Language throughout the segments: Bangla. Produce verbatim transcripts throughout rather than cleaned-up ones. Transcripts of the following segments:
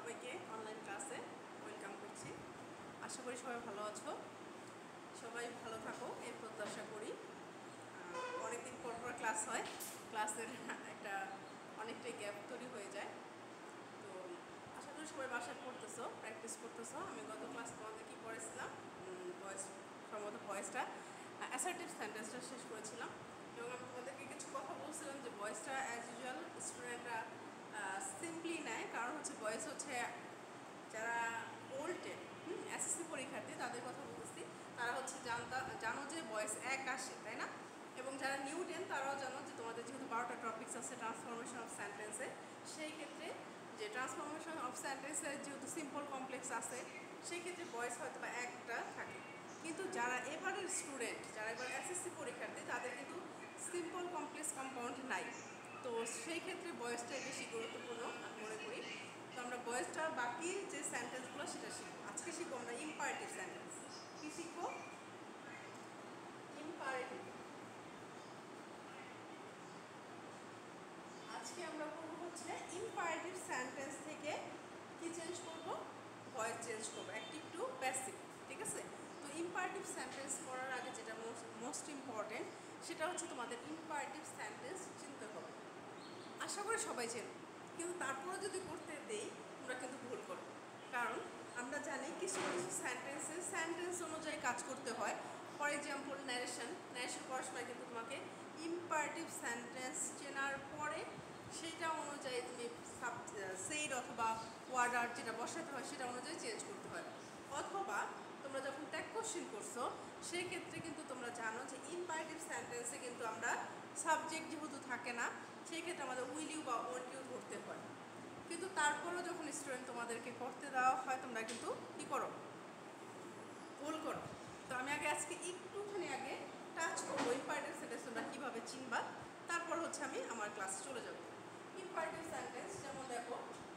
সবাইকে অনলাইন ক্লাসে ওয়েলকাম করছি। আশা করি সবাই ভালো আছো, সবাই ভালো থাকো এই প্রত্যাশা করি। অনেকদিন পর পর ক্লাস হয়, ক্লাসের একটা অনেকটাই গ্যাপ তৈরি হয়ে যায়। তো আশা করি সবাই বাসায় পড়তেছো, প্র্যাকটিস করতেছো। আমি গত ক্লাস তোমাদের কী পড়েছিলাম, ভয়েস সম্ভবত ভয়েসটা অ্যাসার্টিভ সেন্টেন্সটা শেষ করেছিলাম এবং আমি তোমাদেরকে কিছু কথা বলছিলাম যে ভয়েসটা অ্যাজ ইউজুয়াল স্টুডেন্টরা সিম্পলি নেয়, কারণ হচ্ছে ভয়েস হচ্ছে যারা ওল্ড টেন এসএসসি পরীক্ষার্থী তাদের কথা বলতেছি, তারা হচ্ছে জানতা জানো যে ভয়েস এক আসে, তাই না? এবং যারা নিউ টেন তারাও জানো যে তোমাদের যেহেতু বারোটা টপিক্স আছে ট্রান্সফরমেশন অফ সেন্টেন্সে, সেই ক্ষেত্রে যে ট্রান্সফরমেশন অফ সেন্টেন্সের যেহেতু সিম্পল কমপ্লেক্স আছে, সেই ক্ষেত্রে ভয়েস হয়তো বা একটা থাকে। কিন্তু যারা এবারের স্টুডেন্ট, যারা এবার এসএসসি পরীক্ষার্থী, তাদের কিন্তু সিম্পল কমপ্লেক্স কম্পাউন্ড নাই। তো সেই ক্ষেত্রে ভয়েসটাই বেশি গুরুত্বপূর্ণ আমি মনে করি। তো আমরা ভয়েসটার বাকি যে সেন্টেন্সগুলো সেটা শিখবো। আজকে শিখবো আমরা ইম্পারেটিভ সেন্টেন্স। কী শিখবো? ইম্পারেটিভ। আজকে আমরা করবো হচ্ছে ইম্পারেটিভ সেন্টেন্স থেকে কি চেঞ্জ করবো? ভয়েস চেঞ্জ করবো, অ্যাক্টিভ টু প্যাসিভ। ঠিক আছে? তো ইম্পারেটিভ সেন্টেন্স করার আগে যেটা মোস্ট মোস্ট ইম্পর্টেন্ট সেটা হচ্ছে তোমাদের ইম্পারেটিভ সেন্টেন্স চিনতে হবে। আশা করি সবাই চেনো, কিন্তু তারপরে যদি করতে দেই তোমরা কিন্তু ভুল করো। কারণ আমরা জানি কিছু কিছু সেন্টেন্সে সেন্টেন্স অনুযায়ী কাজ করতে হয়। ফর এক্সাম্পল ন্যারেশন, ন্যারেশন করার সময় কিন্তু তোমাকে ইম্পারেটিভ সেন্টেন্স চেনার পরে সেটা অনুযায়ী তুমি সাব সেইড অথবা ওয়ার্ডার যেটা বসাতে হয় সেটা অনুযায়ী চেঞ্জ করতে হয়। অথবা তোমরা যখন ট্যাগ কোশ্চেন করছো সেই ক্ষেত্রে কিন্তু তোমরা জানো যে ইম্পারেটিভ সেন্টেন্সে কিন্তু আমরা সাবজেক্ট যেহেতু থাকে না, সেই ক্ষেত্রে আমাদের উইল ইউ বা ওন্ট ইউ ধরতে হয়। কিন্তু তারপরেও যখন স্টুডেন্ট তোমাদেরকে করতে দেওয়া হয় তোমরা কিন্তু কী করো? ভুল করো। তো আমি আগে আজকে একটুখানি আগে টাচ করবো ইম্পারেটিভ সেন্টেন্স তোমরা কীভাবে চিনবা, তারপর হচ্ছে আমি আমার ক্লাসে চলে যাবো। ইম্পারেটিভ সেন্টেন্স যেমন দেখো,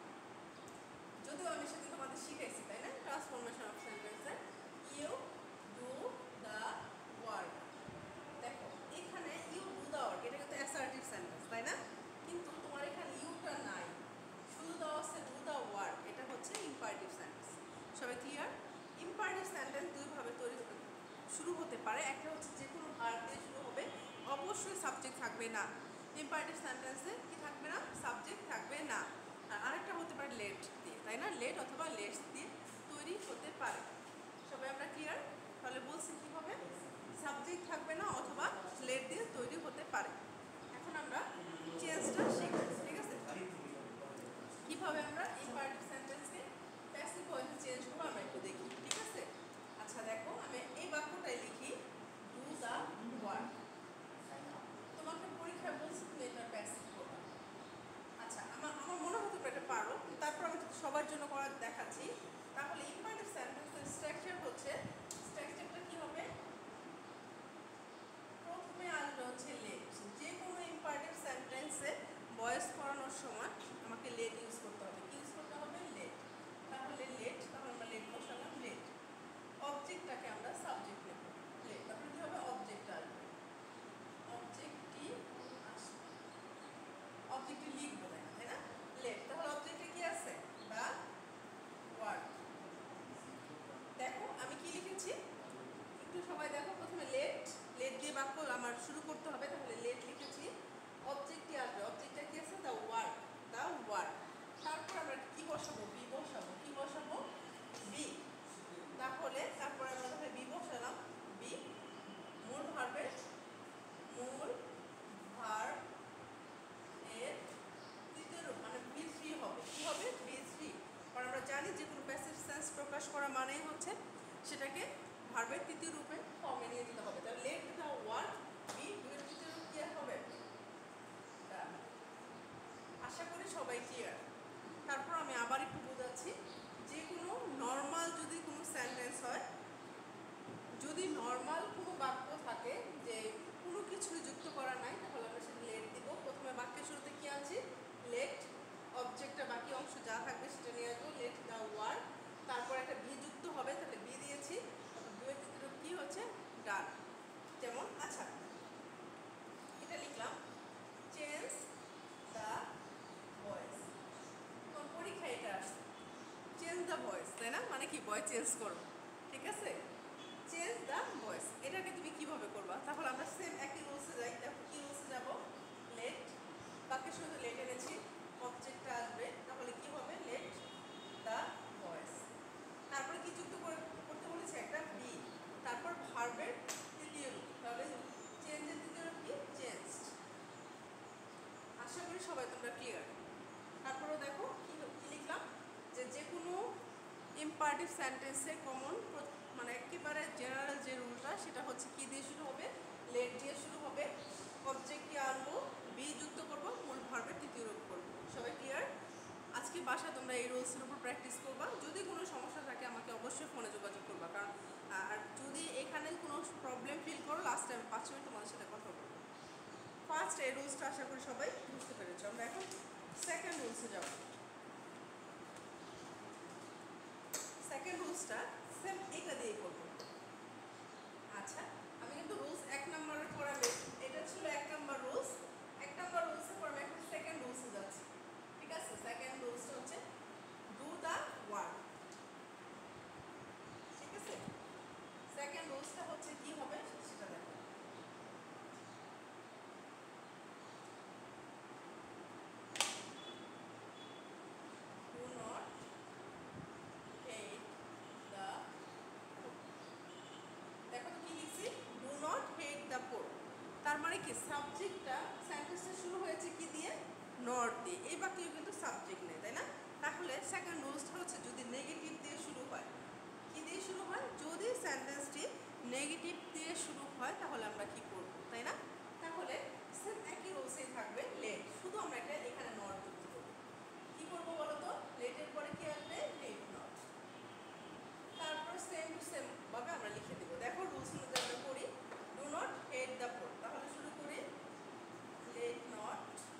যদিও আমি সেদিন তোমাদের শিখাইছি, তাই না? ট্রান্সফরমেশন অফ সেন্টেন্সে ইউ ডু দ্য ওয়ার্ক। দেখো এখানে ইউ ডু দ্য ওয়ার্ক, এটা কিন্তু অ্যাসার্টিভ সেন্টেন্স, তাই না? কিন্তু তোমার এখানে ইউটা নাই, শুধু দেওয়া আছে ডু দ্য ওয়ার্ক। এটা হচ্ছে ইম্পারেটিভ সেন্টেন্স। সবাই ক্লিয়ার? ইম্পারেটিভ সেন্টেন্স দুইভাবে তৈরি শুরু হতে পারে। একটা হচ্ছে যে কোনো ভার্ব দিয়ে শুরু হবে, অবশ্যই সাবজেক্ট থাকবে না। ইম্পারেটিভ সেন্টেন্সে কি থাকবে না? সাবজেক্ট থাকবে না। আর আরেকটা হতে পারে লেট দিয়ে, তাই না? লেট অথবা লেটস দিয়ে তৈরি হতে পারে। সবাই আমরা ক্লিয়ার? তাহলে বলছি কী হবে? সাবজেক্ট থাকবে না অথবা লেট দিয়ে তৈরি হতে পারে। এখন আমরা চেঞ্জটা শিখব, ঠিক আছে? কীভাবে আমরা ইম্পারেটিভ সেন্টেন্সকে প্যাসিভ ভয়েসে চেঞ্জ করবো আমরা একটু দেখি, ঠিক আছে? আচ্ছা দেখো, আমি এই বাক্যটাই লিখি ডু দ্য ওয়ার্ক। তোমাকে পরীক্ষায় বলছি তুমি এটা প্যাসিভ করো। আচ্ছা, আমার আমার মনে হতে পারে এটা পারো, তারপর আমি সবার জন্য করা দেখাচ্ছি। তাহলে ইম্পারেটিভ সেন্টেন্সের স্ট্রাকচার হচ্ছে, স্ট্রাকচারটা কী হবে? প্রথমে আসবে হচ্ছে লেট। যে কোনো ইম্পারেটিভ সেন্টেন্সে ভয়েস করানোর সময় আমাকে লেট ইউজ করতে হবে। কি ইউজ করতে হবে? লেট। তাহলে লেট, তাহলে আমরা লেট বসালাম, লেট। অবজেক্টটাকে আমরা সাবজেক্ট নেব, লেট। তারপরে কী হবে? অবজেক্ট আসবে, অবজেক্টটি আসবে, অবজেক্টটি লিখবো, তাই না? লেট। তাহলে অবজেক্টে কি আছে? The work. দেখো আমি কি লিখেছি একটু সবাই দেখো। প্রথমে লেট, লেট দিয়ে বাক্য আমার শুরু করতে হবে, তাহলে লেট লিখেছি। অবজেক্টটি আসবে, অবজেক্টটা কি আছে? The work, the work. তারপর আমরা কি বসাবো? বি বসাবো। কি বসাবো? বি। তাহলে তারপরে আমরা তাহলে বি বসালাম, বি। মূল ভার্বের, মূল ভার্ব এর তৃতীয় রূপ মানে বি থ্রি হবে। কি হবে? V three. কারণ আমরা জানি যে কোনো প্যাসিভ সেন্স প্রকাশ করা মানেই হচ্ছে সেটাকে ভার্বের তৃতীয় রূপে ফর্মে নিয়ে দিতে হবে। তাহলে লেট দ্য ওয়ার্ক বি, এর তৃতীয় রূপ কি হবে? আশা করি সবাই ক্লিয়ার। তারপর আমি আবার একটু বোঝাচ্ছি, যে কোনো নর্মাল যদি কোনো সেন্টেন্স হয়, যদি নর্মাল কোনো বাক্য থাকে যে কোনো কিছুই যুক্ত করা নাই, তাহলে আমরা সেটা লেট দিব। প্রথমে বাক্যের শুরুতে কি আনছি? লেট। অবজেক্টটা বাকি অংশ যা থাকবে সেটা নিয়ে আসবো, লেট দ্য ওয়ার্ক। তারপর একটা বি যুক্ত হবে, তাহলে বি দিয়েছি। তারপর দুয়ের তৃতীয় কী হচ্ছে? ডান। যেমন আচ্ছা এটা লিখলাম, চেঞ্জ দ্য ভয়েস। মানে কি বয় চেঞ্জ করো, ঠিক আছে? চেঞ্জ দ্য ভয়েস, এটাকে তুমি কিভাবে করবা? তাহলে আমরা সেম একই রুলসে যাই। দেখো কি রুলসে যাব, লেট, বাক্যের শুধু লেট এনেছি, অবজেক্টটা আসবে, তাহলে কি হবে লেট দ্য ভয়েস। তারপরে কি যুক্ত করতে বলেছে একটা বি, তারপর ভার্বের তৃতীয় রূপ, তাহলে চেঞ্জের তৃতীয় রূপ কি চেঞ্জড। আশা করি সবাই তোমরা ক্লিয়ার। তারপরে দেখো কি কি লিখলাম, যে যে কোনো ইম্পারেটিভ সেন্টেন্সে কমন মানে একেবারে জেনারেল যে রুলটা সেটা হচ্ছে কি দিয়ে শুরু হবে, লেট দিয়ে শুরু হবে, অবজেক্ট কি আনবো, বি যুক্ত করব, মূল ভার্বের তৃতীয় রূপ করব। সবাই ক্লিয়ার? আজকে বাসায় তোমরা এই রুলসের উপর প্র্যাকটিস করবা। যদি কোনো সমস্যা থাকে আমাকে অবশ্যই ফোনে যোগাযোগ করবা, কারণ আর যদি এখানে কোনো প্রবলেম ফিল করো লাস্ট টাইম পাঁচ মিনিট তোমাদের সাথে কথা বলবো। ফার্স্ট এই রুলসটা আশা করি সবাই বুঝতে পেরেছো। আমরা এখন সেকেন্ড রুলসে যাব। সেকেন্ড রুলসটা সেম এটা দিয়ে করবো। আচ্ছা, আমি কিন্তু রুলস এক নম্বরের পর আমি এটা ছিল এক নম্বর রুলস, এক নম্বর রুলসের পর আমি এখন সেকেন্ড রুলসে যাচ্ছি, ঠিক আছে? সেকেন্ড রুলসটা হচ্ছে ডু দ্য ওয়ার্ক, ঠিক আছে? সেকেন্ড রুলসটা হচ্ছে কি হবে সেটা দেখো। ডু নট হেট দ্য, দেখো তো কি লিখছি, do not hate the poor. তার মানে কি সাবজেক্টটা সেন্টেন্সটা শুরু হয়েছে কি দিয়ে, নট দিয়ে। এই বাক্যে কিন্তু সাবজেক্ট নেই, তাই না? তাহলে সেকেন্ড রুলসটা হচ্ছে যদি নেগেটিভ দিয়ে শুরু হয়, কি দিয়ে শুরু হয়, যদি সেন্টেন্সটি নেগেটিভ দিয়ে শুরু হয় তাহলে আমরা কি করব, তাই না? তাহলে সেম একই রুলসেই থাকবে লেট, শুধু আমরা এটা এখানে নট যুক্ত করব। কি করব বলো তো, লেটের পরে কি আসবে, লেট নট। তারপর সেম টু সেম ভাবে আমরা লিখে দেব। দেখো রুলস অনুযায়ী আমরা করি, do not hate the poor, তাহলে শুরু করি লেট নট,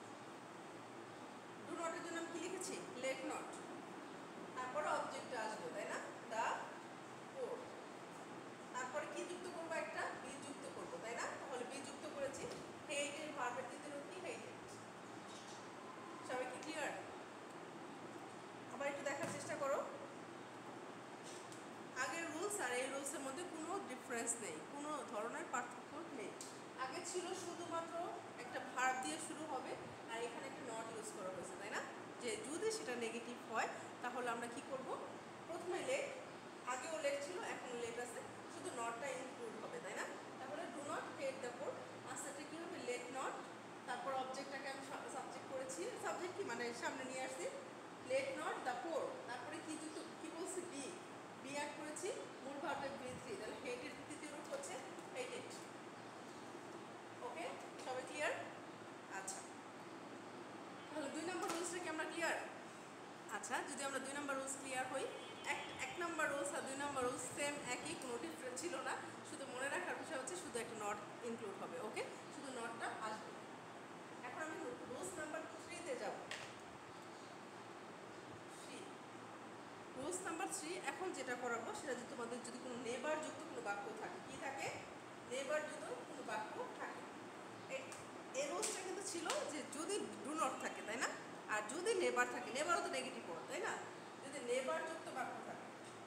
ডু নটের জন্য আমি কি লিখেছি, লেট নট, তারপরে অবজেক্টটা আসবে, তাই না, দ্য পোর। তারপরে কি যুক্ত করবো, একটা বি যুক্ত করবো, তাই না? তাহলে বি যুক্ত করেছি, হেট এর ভার্বের তৃতীয় রূপ কি হেটেড। সবাই কি ক্লিয়ার? আবার একটু দেখার চেষ্টা করো, আগের রুলস আর এই রুলসের মধ্যে কোনো ডিফারেন্স নেই, কোনো ধরনের পার্থক্য নেই। আগে ছিল শুধুমাত্র একটা ভার্ব দিয়ে শুরু হবে, আর এখানে একটা নট ইউজ করা হয়েছে, তাই না? যে যদি সেটা নেগেটিভ হয় তাহলে আমরা কি করব, প্রথমে লেট, আগেও লেট ছিল এখন লেট আছে, শুধু নটটা ইনক্লুড হবে, তাই না? তাহলে do not hate the poor, আনসারটা কি হবে, লেট নট, তারপর অবজেক্টটাকে আমি সাবজেক্ট করেছি, সাবজেক্ট কি মানে সামনে নিয়ে আসছি, লেট নট দ্য পোর, তারপরে কি যুক্ত কি বলছি, বি, বি অ্যাড করেছি, মূল ভার্বের বি থ্রি, তাহলে হেটেড তৃতীয় রূপ হচ্ছে হেটেড। ওকে, সবাই ক্লিয়ার? আচ্ছা, তাহলে দুই নম্বর রুলসটা কি আমরা ক্লিয়ার? আচ্ছা, যদি আমরা দুই নম্বর রুলস ক্লিয়ার হই, এক এক নম্বর রুলস আর দুই নম্বর রুলস সেম একই, কোনো ডিফারেন্স ছিল না, শুধু মনে রাখার বিষয় হচ্ছে শুধু একটা নট ইনক্লুড হবে। ওকে, শুধু নটটা আসবে। এখন আমি রুলস নাম্বার থ্রিতে যাব। থ্রি, রুলস নাম্বার থ্রি, এখন যেটা করাবো সেটা যদি তোমাদের যদি কোনো নেবার যুক্ত কোনো বাক্য থাকে, কি থাকে, নেবার যুক্ত কোনো বাক্য থাকে। এই রুলসটা কিন্তু ছিল যে যদি ডু নট থাকে, তাই না, আর যদি নেবার থাকে, নেবারও তো নেগেটিভ ওয়ার্ড, তাই না? যদি নেবার যুক্ত বাক্য থাকে,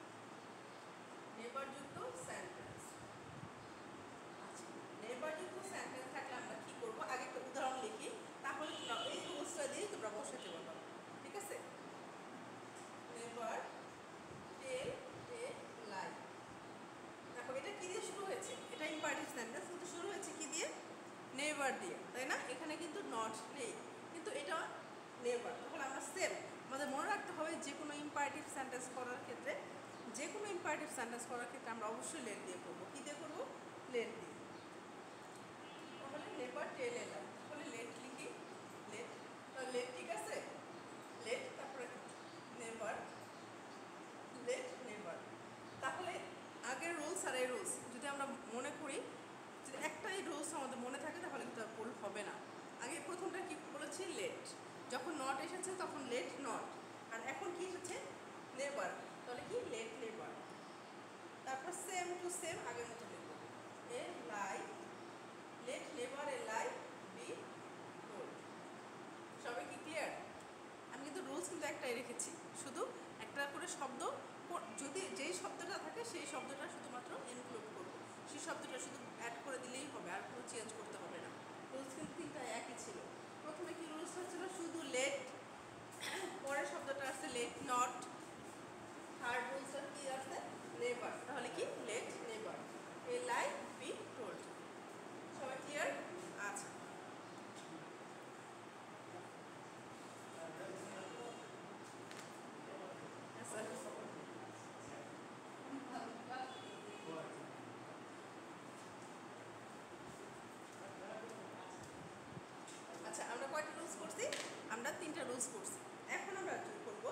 নেবার যুক্ত সেন্টেন্স, আচ্ছা, নেবার যুক্ত সেন্টেন্স থাকলে আমরা কি করব, আগে একটা উদাহরণ লিখি, তাহলে তোমরা এই রুলসটা দিয়ে তোমরা বসাতে পারবে, ঠিক আছে? নেভার টেল এ লাই, দেখো এটা কি দিয়ে শুরু হয়েছে, এটা ইম্পারেটিভ সেন্টেন্স কিন্তু শুরু হয়েছে কি দিয়ে, নেভার দিয়ে, তাই না? এখানে কিন্তু নট নেই, কিন্তু এটা নেভার, তাহলে আমরা সেম আমাদের মনে রাখতে হবে যে কোনো ইম্পারেটিভ সেন্টেন্স করার ক্ষেত্রে, যে কোনো ইম্পারেটিভ সেন্টেন্স করার ক্ষেত্রে আমরা অবশ্যই লেট দিয়ে করবো। কি দিয়ে করবো, লেট দিয়ে। তাহলে নেভার টেল এ লাই, তাহলে লেট লিখি, লেট, তাহলে লেট, ঠিক আছে, লেট, তারপরে নেভার, লেট নেভার। তাহলে আগের রুলস আর এই রুলস যদি আমরা মনে করি, যদি একটাই রুলস আমাদের মনে থাকে তাহলে কিন্তু আর ভুল হবে না। আগে প্রথমটা কি বলেছি, লেট, যখন নট এসেছে তখন লেট নট, আর এখন কি এসেছে, নেভার, তাহলে কি লেট নেভার। তারপর সেম টু সেম আগের মতো লিখব, a lie, let never a lie be told. সবাই কি ক্লিয়ার? আমি কিন্তু রুলস কিন্তু একটাই রেখেছি, শুধু একটা করে শব্দ যদি যেই শব্দটা থাকে সেই শব্দটা শুধুমাত্র ইনক্লুড করবো, সেই শব্দটা শুধু অ্যাড করে দিলেই হবে, আর কোনো চেঞ্জ করতে হবে না। রুলস কিন্তু তিনটা একই ছিল। প্রথমে কি রুলসটা ছিল? শুধু লেট, পরের শব্দটা আসছে লেট নট, থার্ড রুলসটা কি আছে? নেভার। তাহলে কি? Let never. A lie be told. সবাই ক্লিয়ার? আচ্ছা, আচ্ছা আমরা কয়টা রুলস করছি? আমরা তিনটা রুলস করছি। এখন আমরা কি করবো?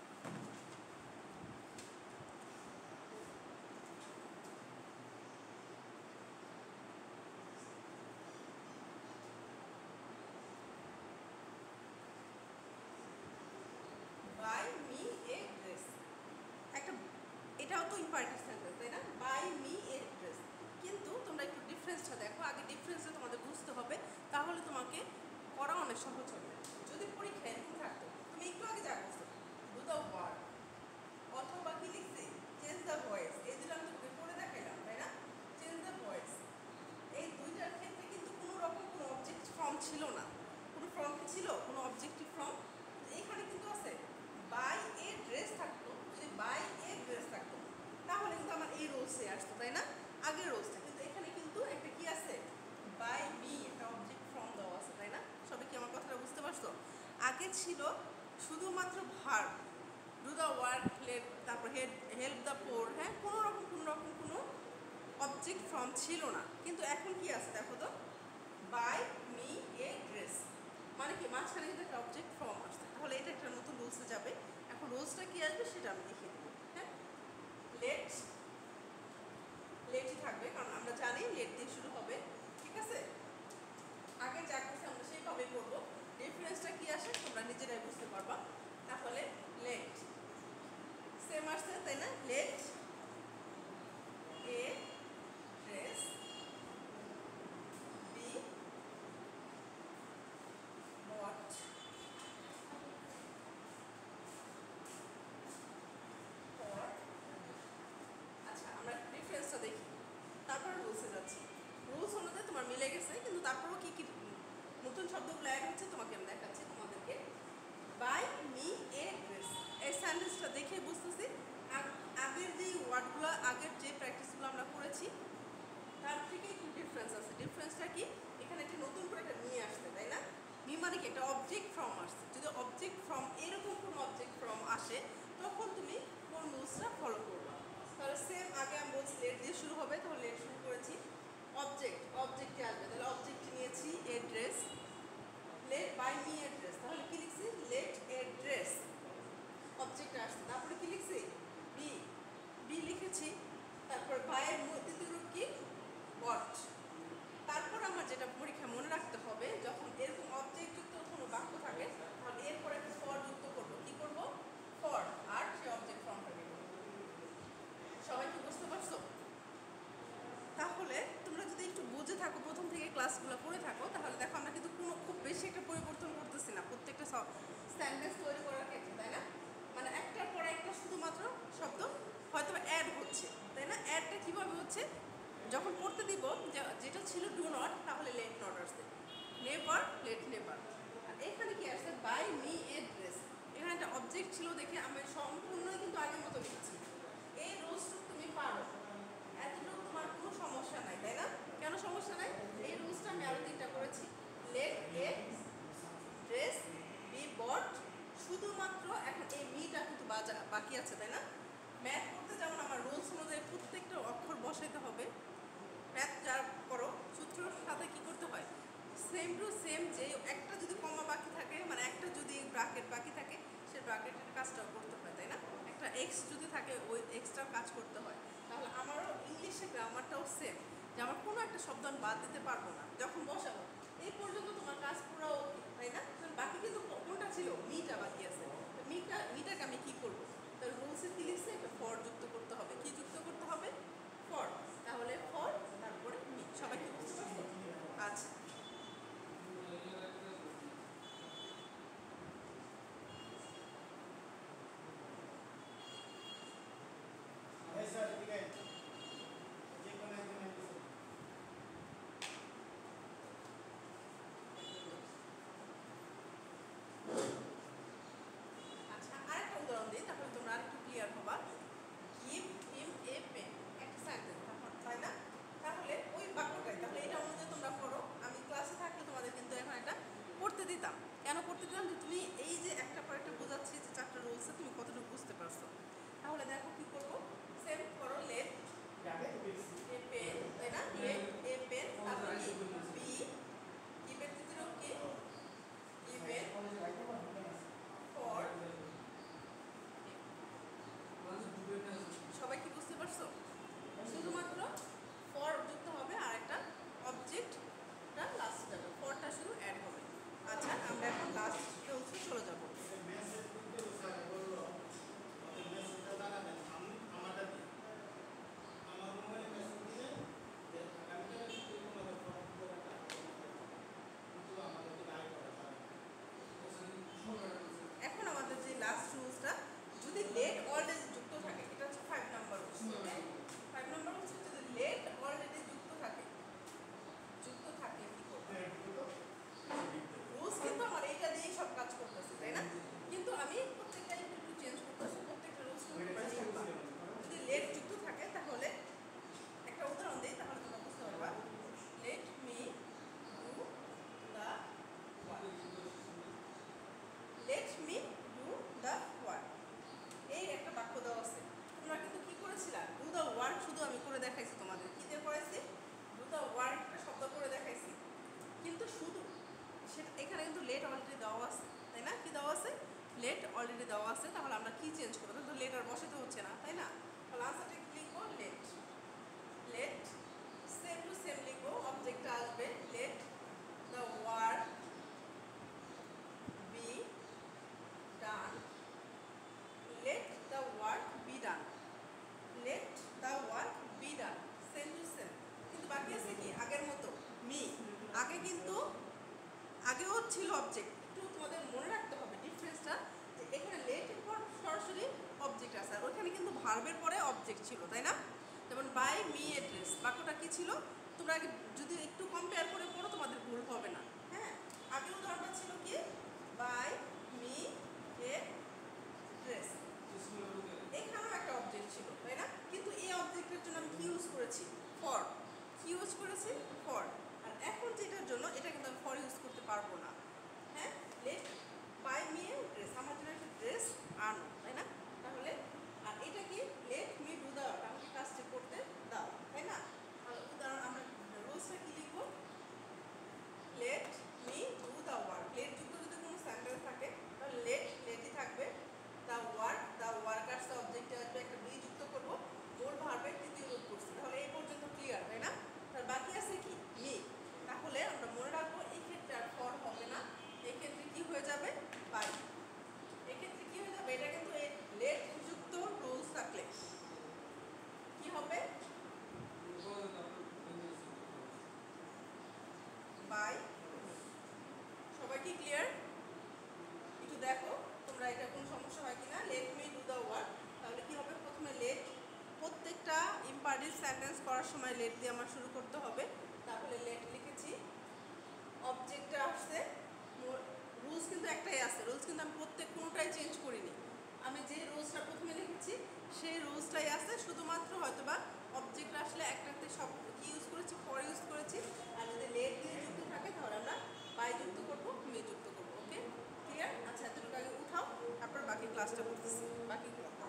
বাই মি এ ড্রেস, একটা এটাও তো ইম্পারেটিভ সেন্টেন্স, তাই না? By me a dress. কিন্তু তোমরা একটু ডিফারেন্সটা দেখো, আগে ডিফারেন্সটা তোমাদের বুঝতে হবে, তাহলে তোমাকে পড়া অনেক সহজ হবে। যদি পরীক্ষায় এরকম থাকতো, তুমি একটু আগে যা করছো, ডু দ্য ওয়ার্ড অথবা কি লিখছি? Change the voice. এই দুটো আমি তোমাকে পড়ে দেখাইলাম, তাই না? চেঞ্জ দ্য ভয়েস, এই দুইটার ক্ষেত্রে কিন্তু কোনো রকম কোনো অবজেক্ট ফর্ম ছিল না। কোনো ফর্ম কি ছিল? কোনো অবজেক্টিভ ফর্ম এখানে কিন্তু আছে। বাই এ ড্রেস থাকতো, যদি বাই এ ড্রেস থাকতো তাহলে কিন্তু আমার এই রোলসে আসতো, তাই না? আগের রোলসটা। কিন্তু এখানে কিন্তু একটা কি আছে? বাই মি, একটা অবজেক্ট ফর্ম দেওয়া আছে, তাই না? সবাই কি আমার কথাটা বুঝতে পারছো? আগে ছিল শুধুমাত্র verb, do the work, let, তারপর হেড হেল্প দ্য পোর, হ্যাঁ, কোনো রকম কোনো রকম কোনো অবজেক্ট ফর্ম ছিল না। কিন্তু এখন কি আছে দেখো তো? বাই মি এ ড্রেস, মানে কি মাঝখানে কিন্তু একটা অবজেক্ট ফর্ম আসছে। তাহলে এটা একটা নতুন রুলসে যাবে। এখন রুলসটা কি আসবে সেটা আমি লিখে দেবো। হ্যাঁ, লেট, লেটই থাকবে, কারণ আমরা জানি লেট দিয়ে শুরু হবে। ঠিক আছে, আগে যা করছি আমরা সেইভাবেই করবো। ডিফারেন্সটা কি আসে তোমরা নিজেরাই বুঝতে পারবা। তাহলে লেট সেম আসছে, তাই না? Let a dress be bought for. আচ্ছা, আমরা ডিফারেন্সটা দেখি, তারপরে রুলসে যাচ্ছি। রুলস অনুযায়ী তোমার মিলে গেছে, কিন্তু তারপরেও কী কী নতুন শব্দগুলো অ্যাড হচ্ছে তোমাকে আমি দেখাচ্ছি তোমাদেরকে। বাই মি এ ড্রেস, এই সেন্টেন্সটা দেখে বুঝতেছি আগের যে ওয়ার্ডগুলো, আগের যে প্র্যাকটিসগুলো আমরা করেছি তার থেকে একটু ডিফারেন্স আছে। ডিফারেন্সটা কি? এখানে একটা নতুন করে একটা নিয়ে আসছে, তাই না? মি মানে কি? একটা অবজেক্ট ফর্ম আসছে। যদি অবজেক্ট ফর্ম এরকম কোনো অবজেক্ট ফর্ম আসে তখন তুমি কোন রুলসটা ফলো করবা? তাহলে সেম আগে আমি বলছি লেট দিয়ে শুরু হবে, তাহলে লেট শুরু করেছি। অবজেক্ট, অবজেক্টে আসবে, তাহলে অবজেক্টে নিয়েছি a dress. Let by me a dress, তাহলে কি লিখছি? লেট এ ড্রেস, অবজেক্ট আসছে। তারপরে কি লিখছি? বি, বি লিখেছি। তারপর বায়ের দ্বিতীয় রূপ কি? বট। তারপর আমার যেটা পরীক্ষা মনে রাখতে হবে, যখন এরকম অবজেক্ট যুক্ত কোনো বাক্য থাকে তাহলে এরপর একটা ফর যুক্ত করবো। কি করব? ফর, আর সে অবজেক্ট ফর্মটা নেব। সবাই কি বুঝতে পারছো? তাহলে তোমরা যদি একটু বুঝে থাকো, প্রথম থেকে ক্লাসগুলো করে থাকো, তাহলে দেখো আমরা কিন্তু কোনো খুব বেশি একটা পরিবর্তন করতেছি না প্রত্যেকটা সেন্টেন্স তৈরি করার ক্ষেত্রে, তাই না? মানে একটার পর একটা শুধুমাত্র শব্দ হয়তো অ্যাড হচ্ছে, তাই না? অ্যাডটা কীভাবে হচ্ছে? যখন পড়তে দিব যেটা ছিল ডু নট, তাহলে লেট নট আসছে। Never, let never. আর এখানে কি আসছে? By me a dress. এখানে একটা অবজেক্ট ছিল দেখে আমি সম্পূর্ণই কিন্তু আগের মতো লিখছি। এই রুলসটা তুমি পারো, এতটুকু তোমার কোনো সমস্যা নাই, তাই না? কেন সমস্যা নাই? এই রুলসটা আমি আরো তিনটা করেছি। Let a dress be bought, শুধুমাত্র এখন এই মিটা কিন্তু বাকি আছে, তাই না? ম্যাথ করতে যেমন আমার রুলস অনুযায়ী প্রত্যেকটা অক্ষর বসাইতে হবে, ম্যাথ যার করো সূত্রের সাথে কি করতে হয়? সেম টু সেম, যে একটা যদি কমা বাকি থাকে, মানে একটা যদি ব্র্যাকেট বাকি থাকে, সে ব্র্যাকেটের কাজটাও করতে হয়, তাই না? একটা এক্স যদি থাকে, ওই এক্সট্রার কাজ করতে হয়। তাহলে আমারও ইংলিশে গ্রামারটাও সেম, যে আমার কোনো একটা শব্দ আমি বাদ দিতে পারবো না যখন বসাবো। এই পর্যন্ত তোমার কাজ পুরো ওকে, তাই না? বাকি কিন্তু কোনটা ছিল? মিটা বাকি আছে। মিটা মিটাকে আমি কী করবো? তাহলে রুলসে কি লিখছে? একটা ফর যুক্ত করতে হবে। কি যুক্ত করতে হবে? ফর। তাহলে ফর, তারপরে মি। সবাই কি বুঝতে পারছো? আচ্ছা, আছে, তাহলে আমরা কি চেঞ্জ করবো? তাহলে তো লেট আর বসাতে হচ্ছে না, তাই না? তাহলে আনসারটা কি লিখবো? Let. Let same to same লিখবো, অবজেক্টটা আসবে let the work be done. Let the work be done. Let the work be done, same to same. কিন্তু বাকি আছে কি আগের মতো মি। আগে কিন্তু আগেও ছিল অবজেক্ট, একটু তোমাদের মনে রাখতে হবে ডিফারেন্সটা, যে এখানে লেট এর পর সরাসরি অবজেক্ট আছে, আর ওইখানে কিন্তু ভার্বের পরে অবজেক্ট ছিল, তাই না? যেমন বাই মি এ ড্রেস, বাক্যটা কি ছিল? তোমরা আগে যদি একটু কম্পেয়ার করে পড়ো তোমাদের ভুল হবে না। হ্যাঁ, আগে উদাহরণটা ছিল কি? বাই মি এ ড্রেস, এখানেও একটা অবজেক্ট ছিল, তাই না? কিন্তু এই অবজেক্টের জন্য আমি কি ইউজ করেছি? ফর। কি ইউজ করেছি? ফর। আর এখন যেটার জন্য এটা কিন্তু আমি ফর ইউজ করতে পারবো না। হ্যাঁ, let by me a dress, আমার জন্য একটা ড্রেস আনো, তাই না? তাহলে আর এটা কি? Let me do the work, আমাকে কাজটা করতে দাও, তাই না? আর উদাহরণ আমরা রুলসটা কি লিখবো? Let me do the work. Let যুক্ত যদি কোনো সেন্টেন্স থাকে তাহলে লেট লেটই থাকবে। দ্য ওয়ার্ক, দ্য ওয়ার্কার্স অবজেক্টে আসবে, একটা বি যুক্ত করব, মূল ভার্বের তৃতীয় রূপ করছি। তাহলে এই পর্যন্ত ক্লিয়ার, তাই না? তার বাকি আছে কি? মি। তাহলে আমরা মনে রাখবো এই ক্ষেত্রে আর ফর হবে না, এই ক্ষেত্রে কি হয়ে যাবে? বাই। এক্ষেত্রে কি হয়ে যাবে? এটা কিন্তু লেট যুক্ত রুলস থাকলে কি হবে? বাই। সবাই কি ক্লিয়ার? একটু দেখো তোমরা এটা কোন সমস্যা হয় কিনা। Let me do the work, তাহলে কি হবে? প্রথমে লেট, প্রত্যেকটা ইম্পারেটিভ সেন্টেন্স করার সময় লেট দিয়ে আমার শুরু করতে হবে। তাহলে লেট লিখেছি, অবজেক্টটা আসছে, রুলস কিন্তু একটাই আছে, রুলস কিন্তু আমি প্রত্যেক কোনোটাই চেঞ্জ করিনি। আমি যে রুলসটা প্রথমে লিখেছি সেই রুলসটাই আছে, শুধুমাত্র হয়তোবা অবজেক্ট আসলে একটাতে সব কি ইউজ করেছি? ফর ইউজ করেছি। আর যদি লেট দিয়ে যুক্ত থাকে তাহলে আমরা বাই যুক্ত করবো, মি যুক্ত করবো। Okay, clear? আচ্ছা, এতটুকু আগে উঠাও, তারপর বাকি ক্লাসটা করতেছি, বাকি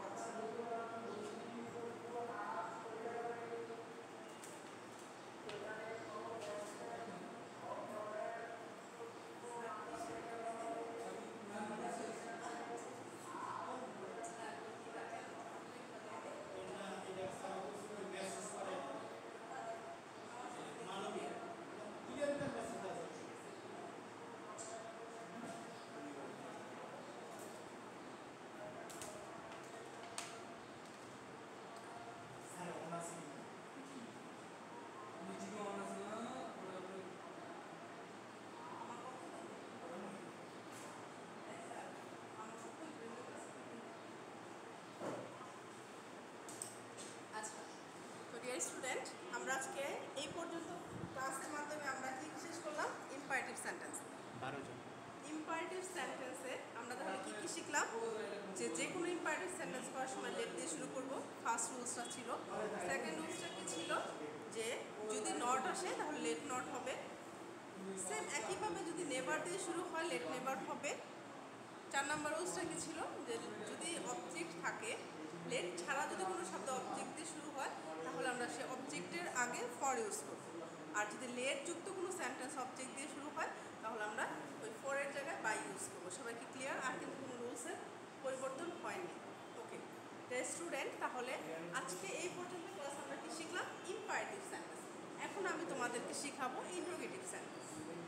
স্টুডেন্ট, আমরা আজকে এই পর্যন্ত ক্লাসের মাধ্যমে আমরা কি শেষ করলাম? Imperative sentence. ইম্পারেটিভ সেন্টেন্সে আমরা তাহলে কি কি শিখলাম? যে যে কোনো ইম্পারেটিভ সেন্টেন্স করার সময় লেট দিয়ে শুরু করব, ফার্স্ট রুলসটা ছিল। সেকেন্ড রুলসটা কি ছিল? যে যদি নট আসে তাহলে লেট নট হবে। সেম একইভাবে যদি নেভার দিয়ে শুরু হয় লেট নেভার হবে। চার নাম্বার রুলসটা কি ছিল? যে যদি অবজেক্ট থাকে, লেট ছাড়া যদি কোনো শব্দ অবজেক্ট দিয়ে শুরু হয় তাহলে আমরা সে অবজেক্টের আগে ফর ইউজ করব। আর যদি লেট যুক্ত কোনো সেন্টেন্স অবজেক্ট দিয়ে শুরু হয় তাহলে আমরা ওই ফরের জায়গায় বাই ইউজ করবো। সবাইকে ক্লিয়ার? আর কিন্তু কোনো রুলসের পরিবর্তন হয়নি। ওকে স্টুডেন্ট, তাহলে আজকে এই পর্যন্ত ক্লাস আমরা কি শিখলাম? Imperative sentence. এখন আমি তোমাদেরকে শিখাবো interrogative sentence.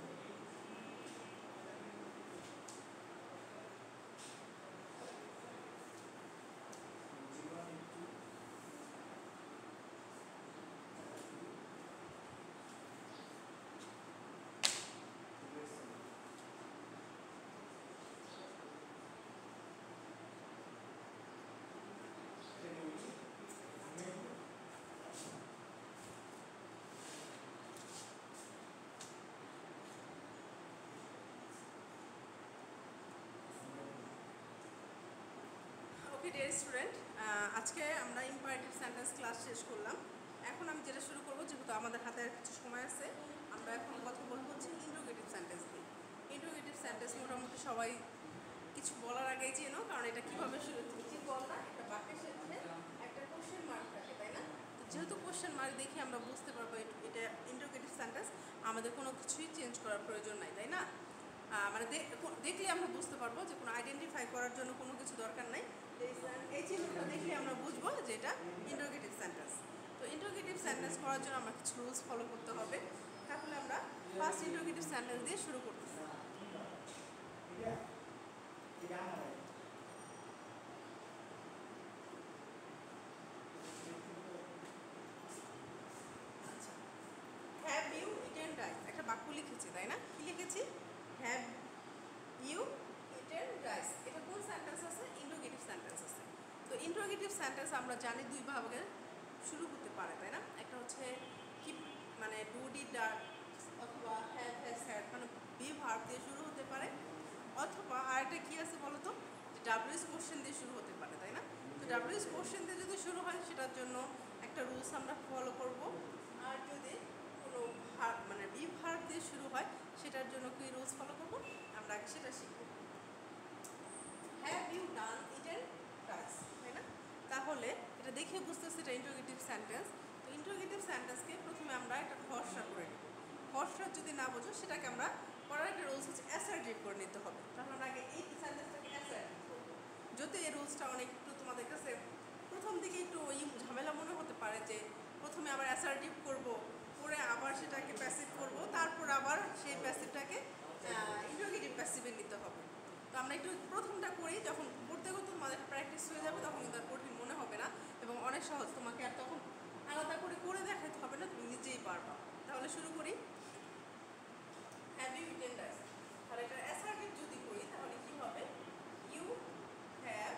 Okay dear student, আজকে আমরা ইম্পারেটিভ সেন্টেন্স ক্লাস শেষ করলাম। এখন আমি যেটা শুরু করবো, যেহেতু আমাদের হাতে আর কিছু সময় আছে, আমরা এখন কথা বলবো হচ্ছে ইন্টারোগেটিভ সেন্টেন্স নিয়ে। ইন্টারোগেটিভ সেন্টেন্স মোটামুটি সবাই কিছু বলার আগেই চেনো, কারণ এটা কীভাবে শুরু হচ্ছে? ঠিক বল না, একটা বাক্যের সাথে একটা কোশ্চেন মার্ক থাকে, তাই না? তো যেহেতু কোশ্চেন মার্ক দেখে আমরা বুঝতে পারবো এটা ইন্টারোগেটিভ সেন্টেন্স, আমাদের কোনো কিছুই চেঞ্জ করার প্রয়োজন নাই, তাই না? মানে দেখলে আমরা বুঝতে পারবো যে কোনো আইডেন্টিফাই করার জন্য কোনো কিছু দরকার নাই। এই চিহ্নটা দেখলে আমরা বুঝবো যে এটা ইন্টারোগেটিভ সেন্টেন্স। তো ইন্টারোগেটিভ সেন্টেন্স করার জন্য আমরা কিছু রুলস ফলো করতে হবে। তাহলে আমরা ফার্স্ট ইন্টারোগেটিভ সেন্টেন্স দিয়ে শুরু করতেছি। আচ্ছা, হ্যাভ ইউ ইটেন রাইস, একটা বাক্য লিখেছি তাই না? কি লিখেছি? Have you eaten rice. এটা কোন সেন্টেন্স আছে? ইন্টারোগেটিভ সেন্টেন্স আছে। তো ইন্টারোগেটিভ সেন্টেন্স আমরা জানি দুই ভাবে শুরু হতে পারে তাই না? একটা হচ্ছে কি মানে ডু ডিড ডাট অথবা হ্যাভ হ্যাজ হ্যাড, মানে বি ভার্ব দিয়ে শুরু হতে পারে, অথবা আরেকটা কি আছে বলো তো, যে ডাব্লিউএস কোশ্চেন দিয়ে শুরু হতে পারে তাই না? তো ডাব্লিউএস কোশ্চেন দিয়ে যদি শুরু হয় সেটার জন্য একটা রুলস আমরা ফলো করব। আর যদি কোনো ভার্ব মানে বি ভার্ব দিয়ে শুরু হয় সেটার জন্য কি রুলস ফলো করব আমরা আগে সেটা শিখব। Have you done eaten rice, তাই না? তাহলে এটা দেখে বুঝতেছি এটা ইন্টারোগেটিভ সেন্টেন্স। তো ইন্টারোগেটিভ সেন্টেন্সকে প্রথমে আমরা একটা খসড়া করে নেব। খসড়া যদি না বোঝো সেটাকে আমরা করার একটা রুলস হচ্ছে অ্যাসার্টিভ করে নিতে হবে। তাহলে আমরা আগে এই সেন্টেন্সটাকে অ্যাসার্টিভ করবো। যদি এই রুলসটা অনেক একটু তোমাদের কাছে প্রথম দিকে একটু ওই ঝামেলা মনে হতে পারে যে প্রথমে আবার অ্যাসার্টিভ করব, পরে আবার সেটাকে প্যাসিভ করব, তারপর আবার সেই প্যাসিভটাকে ইন্টারোগেটিভ প্যাসিভে নিতে হবে। তো আমরা একটু প্রথমটা করি, যখন করতে করতে তোমাদের প্র্যাকটিস হয়ে যাবে তখন কিন্তু আর কঠিন মনে হবে না এবং অনেক সহজ। তোমাকে আর তখন আলাদা করে করে দেখাতে হবে না, তুমি নিজেই পারবা। তাহলে শুরু করি। হ্যাভ ইউ ইটেন রাইস, তাহলে এটা অ্যাসার্টিভ যদি করি তাহলে কি হবে? You have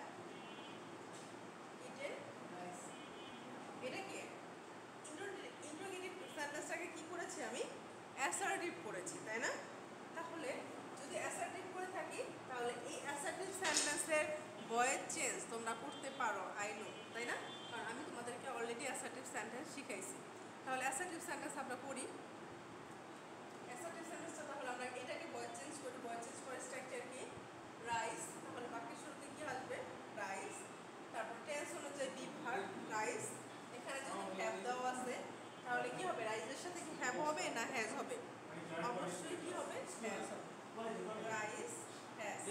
eaten rice. এটা কি ইন্টারোগেটিভ সেন্টেন্সটাকে কি করেছি আমি? অ্যাসার্টিভ করেছি তাই না? তাহলে যদি অ্যাসার্টিভ করে থাকি তাহলে এই অ্যাসার্টিভ সেন্টেন্সের ভয়েস চেঞ্জ তোমরা করতে পারো, আই নো, তাই না? কারণ আমি তোমাদেরকে অলরেডি অ্যাসার্টিভ সেন্টেন্স শিখাইছি। তাহলে অ্যাসার্টিভ সেন্টেন্স আমরা করি। অ্যাসার্টিভ সেন্টেন্সটা তাহলে আমরা এটাকে ভয়েস চেঞ্জ করি। ভয়েস চেঞ্জ করে স্ট্রাকচার কি? রাইস। তাহলে বাক্যের শুরুতে কি আসবে? রাইস। তারপর টেন্স অনুযায়ী বি ভার্ব রাইস। এখানে যদি হ্যাভ দেওয়া আছে তাহলে কি হবে? রাইসের সাথে কি হ্যাভ হবে না হ্যাজ হবে? অবশ্যই কি হবে? হ্যাজ হবে। Rice has.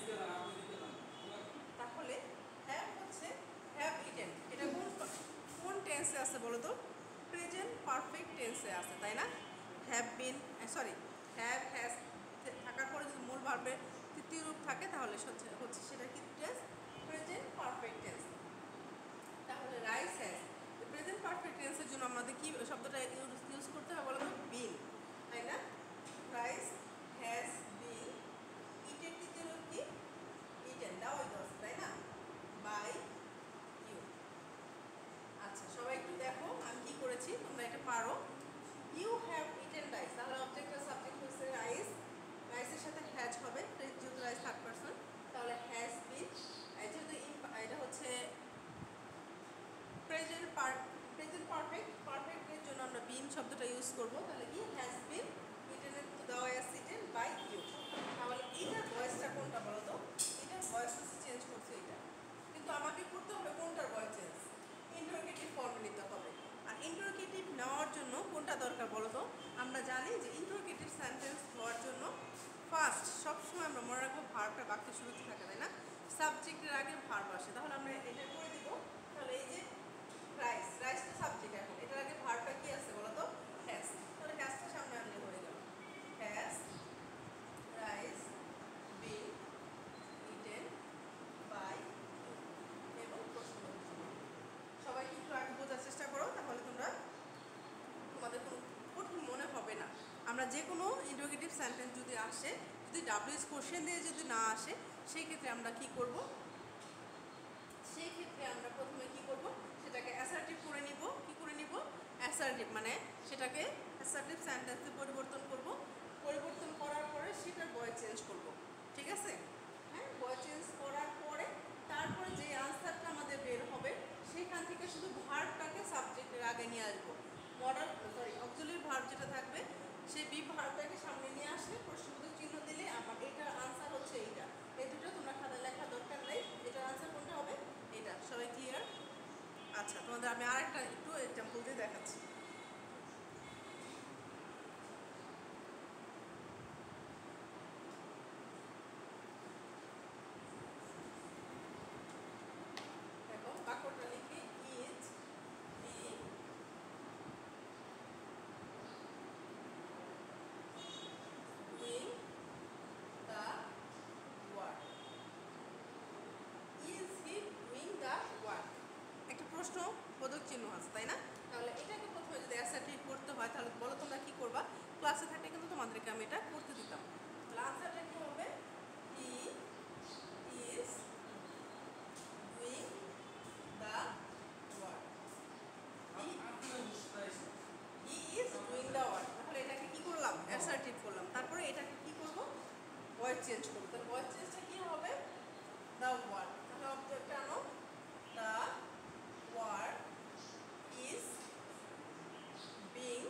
তাহলে হ্যাভ হচ্ছে হ্যাভ ইটেন, এটা কোন কোন টেন্সে আছে বলো তো? প্রেজেন্ট পারফেক্ট টেন্সে আছে তাই না? Have been sorry have has থাকার পরে যদি মূল ভার্বের তৃতীয় রূপ থাকে তাহলে হচ্ছে সেটা কি টেন্স? Present perfect tense. তাহলে রাইস হ্যাজ, প্রেজেন্ট পারফেক্ট টেন্সের জন্য আমাদের কি শব্দটা ইউজ করতে হবে বলো তো? বিন, তাই না? রাইস হ্যাজ বিন ইটেন, তৃতীয় রূপ কি? ইটেন, দেওয়াই তো আছে তাই না? By you. আচ্ছা সবাই একটু দেখো আমি কি করেছি, তোমরা এটা পারো। ইউ হ্যাভ ইটেন রাইস, তাহলে অবজেক্ট আর সাবজেক্ট হচ্ছে রাইস। রাইসের সাথে হ্যাজ হবে যেহেতু রাইস থার্ড পারসন, তাহলে হ্যাজ বিন। যেহেতু এটা হচ্ছে প্রেজেন্ট পার প্রেজেন্ট পারফেক্ট, পারফেক্টের জন্য আমরা বিন শব্দটা ইউজ করব। তাহলে কি? হ্যাজ বিন ইটেনের তো দেওয়া আছে ইটেন বাই ইউ। তাহলে এটার ভয়েসটা কোনটা বলো তো? এটার ভয়েস চেঞ্জ করছে এটা, কিন্তু আমাকে করতে হবে কোনটার ভয়েস চেঞ্জ? ইন্টারোগেটিভ ফর্মে নিতে হবে। আর ইন্টারোগেটিভ নেওয়ার জন্য কোনটা দরকার বলো তো? আমরা জানি যে ইন্টারোগেটিভ সেন্টেন্স হওয়ার জন্য ফার্স্ট সবসময় আমরা মনে রাখবো ভার্বটা বাক্যের শুরুতে থাকে তাই না? সাবজেক্টের আগে ভার্ব আসে। তাহলে আমরা এটা করে দিব। তাহলে এই যে রাইস, রাইস তো সাবজেক্ট, এখন এটার আগে ভার্বটা কি আছে বলো তো? হ্যাজ। তাহলে হ্যাজটা সামনে আনলে হয়ে গেল। Has rice been eaten by এবং প্রশ্ন। সবাই একটু আগে বোঝার চেষ্টা করো, তাহলে তোমরা তোমাদের কোনো কঠিন মনে হবে না। আমরা যে কোনো ইন্টারোগেটিভ সেন্টেন্স যদি আসে, যদি ডাব্লিউএস কোশ্চেন দিয়ে যদি না আসে সেই ক্ষেত্রে আমরা কি করব? সেই ক্ষেত্রে আমরা প্রথমে কি করব? সেটাকে অ্যাসার্টিভ করে নিব। কি করে নিব? অ্যাসার্টিভ মানে সেটাকে অ্যাসার্টিভ সেন্টেন্সে পরিবর্তন করব। পরিবর্তন করার পরে সেটার ভয়েস চেঞ্জ করব। ঠিক আছে? হ্যাঁ, ভয়েস চেঞ্জ করার পরে তারপরে যে আনসারটা আমাদের বের হবে সেখান থেকে শুধু ভার্বটাকে সাবজেক্টের আগে নিয়ে আসবো। মডাল সরি অক্সিলারি ভার্ব যেটা থাকবে সেই বি ভার্বটাকে সামনে নিয়ে আসলে প্রশ্নবোধক চিহ্ন দিলে আমার এটার আনসার হচ্ছে এইটা। এই দুটো তোমরা খাতায় লেখা দরকার নেই, এটার আনসার কোনটা হবে? এটা। সবাই ক্লিয়ার? আচ্ছা তোমাদের আমি আরেকটা একটু এক্সাম্পল দিয়ে দেখাচ্ছি। চিহ্ন আছে, তাই না? তাহলে এটাকে প্রথমে যদি অ্যাসার্টিভ করতে হয় তাহলে বলো তোমরা কী করবা? ক্লাসে থাকলে কিন্তু তোমাদেরকে আমি এটা করতে দিতাম। তাহলে আনসারটা কী হবে? He is doing the work. He is doing the work. তাহলে এটাকে কী করলাম? অ্যাসার্টিভ করলাম। তারপরে এটাকে কী করবো? ভয়েস চেঞ্জ করবো। তাহলে ভয়েস চেঞ্জটা কী হবে? The work. তাহলে অবজেক্ট আনো, the work is being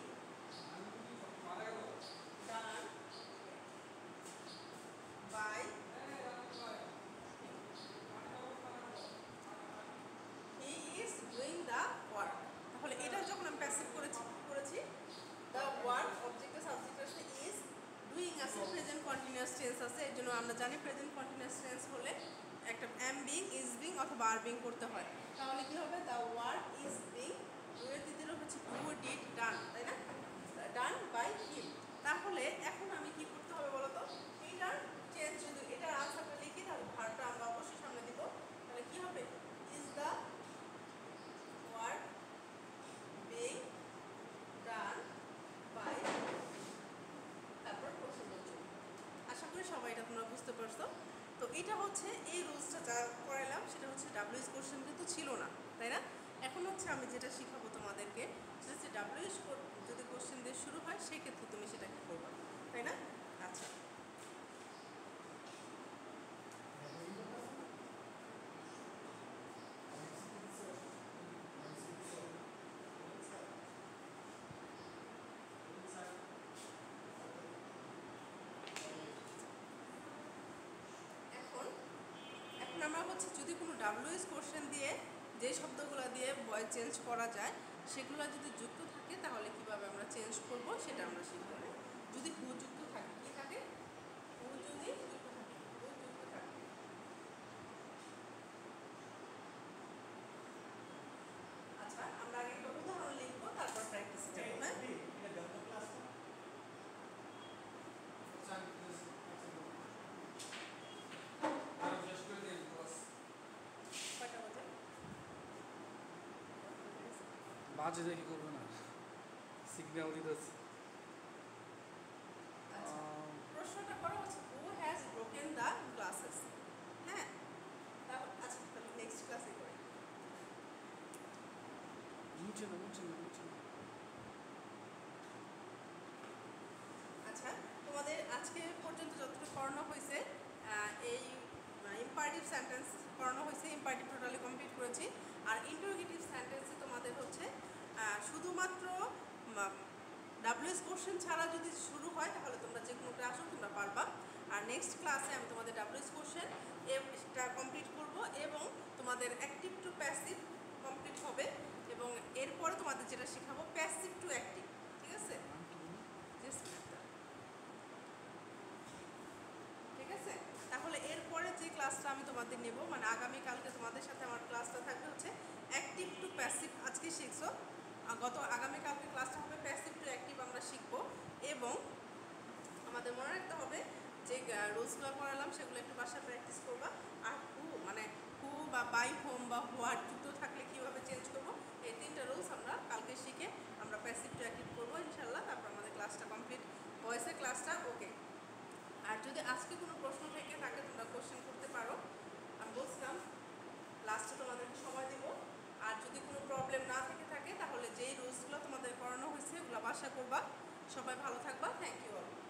done by he is doing the work. তাহলে এটা যখন আমি প্যাসিভ করেছি করেছি দ্য ওয়ার্ক অবজেক্টের সাবজেক্ট আছে ইজ, ডুইং আছে, প্রেজেন্ট কন্টিনিউয়াস টেন্স আছে। এর জন্য আমরা জানি প্রেজেন্ট কন্টিনিউয়াস টেন্স হলে একটা এম বিং, ইজ বিং অথবা আর বিং করতে হয়। তাহলে কি হবে? দ্য ওয়ার্ক ইজ বিং, ডুয়ের দিতে হচ্ছে ডু ডিড ডান, তাই না? Done by him. তাহলে এখন আমি কি করতে হবে বলো তো? এইটার চেঞ্জ যদি এটার আনসারটা লিখি তাহলে ভার্বটা আমরা অবশ্যই সামনে দিব। তাহলে কি হবে? Is the work being done by, তারপর প্রশ্নবোধক। আশা করি সবাই এটা তোমরা বুঝতে পারছো। তো এটা হচ্ছে এই রুলসটা যা করাইলাম সেটা হচ্ছে ডাব্লিউএস কোশ্চেন কিন্তু ছিল না, তাই না? এখন হচ্ছে আমি যেটা শিখাবো তোমাদেরকে সেটা হচ্ছে ডাব্লিউএস যদি কোশ্চেন দিয়ে শুরু হয় সেক্ষেত্রে তুমি সেটা কি করবা, তাই না? আচ্ছা, এখন এখন আমরা হচ্ছে যদি কোনো ডাব্লিউএস কোশ্চেন দিয়ে যে শব্দগুলো দিয়ে ভয়েস চেঞ্জ করা যায় সেগুলো যদি যুক্ত থাকে তাহলে কিভাবে আমরা চেঞ্জ করব সেটা আমরা শিখব। যদি হু যুক্ত থাকে, কি থাকে? হু যদি যুক্ত থাকে, হু যুক্ত থাকে। আচ্ছা, আমরা আগে একটা উদাহরণ লিখবো তারপর প্র্যাকটিসে যাব। হ্যাঁ, কয়টা বাজে? বাজে দেখি করবে না, সিগন্যাল দিতেছে। আচ্ছা, প্রশ্নটা করা হচ্ছে who has broken the glasses. হ্যাঁ, তাহলে আচ্ছা তাহলে নেক্সট ক্লাসে করি। মুছে না মুছে না মুছে না। আচ্ছা, তোমাদের আজকে পর্যন্ত যতটুকু পড়ানো হয়েছে এই ইম্পারেটিভ সেন্টেন্স পড়ানো হয়েছে, ইম্পারেটিভ টোটালি কমপ্লিট করেছি। আর ইন্টারোগেটিভ সেন্টেন্সে তোমাদের হচ্ছে শুধুমাত্র ডাব্লিউএস কোশ্চেন ছাড়া যদি শুরু হয় তাহলে তোমরা যে কোনো ক্লাসও তোমরা পারবা। আর নেক্সট ক্লাসে আমি তোমাদের ডাব্লিউএস কোশ্চেন এটা কমপ্লিট করব এবং তোমাদের অ্যাক্টিভ টু প্যাসিভ কমপ্লিট হবে এবং এরপরে তোমাদের যেটা শেখাবো প্যাসিভ টু অ্যাক্টিভ। ঠিক আছে? ঠিক আছে, তাহলে এরপরে যে ক্লাসটা আমি তোমাদের নেব মানে আগামীকালকে তোমাদের সাথে আমার ক্লাসটা থাকবে হচ্ছে অ্যাক্টিভ টু প্যাসিভ। আজকে শিখছো, গত আগামীকালকে ক্লাসটা হবে প্যাসিভ টু অ্যাক্টিভ আমরা শিখব। এবং আমাদের মনে রাখতে হবে যে রুলসগুলো পড়ালাম সেগুলো একটু বাসায় প্র্যাকটিস করবা। আর হু মানে হু বা বাই হোম বা হোয়াট যুক্ত থাকলে কীভাবে চেঞ্জ করবো এই তিনটা রুলস আমরা কালকে শিখে আমরা প্যাসিভ টু অ্যাক্টিভ করবো ইনশাল্লাহ। তারপর আমাদের ক্লাসটা কমপ্লিট ভয়েসের ক্লাসটা ওকে। আর যদি আজকে কোনো প্রশ্ন থেকে থাকে তোমরা কোশ্চেন করতে পারো, আমি বলছিলাম লাস্টে তোমাদেরকে সময় দেব। আর যদি কোনো প্রবলেম না থেকে থাকে তাহলে যেই রুলসগুলো তোমাদের করানো হয়েছে ওগুলো বাসা করবা। সবাই ভালো থাকবা। Thank you all.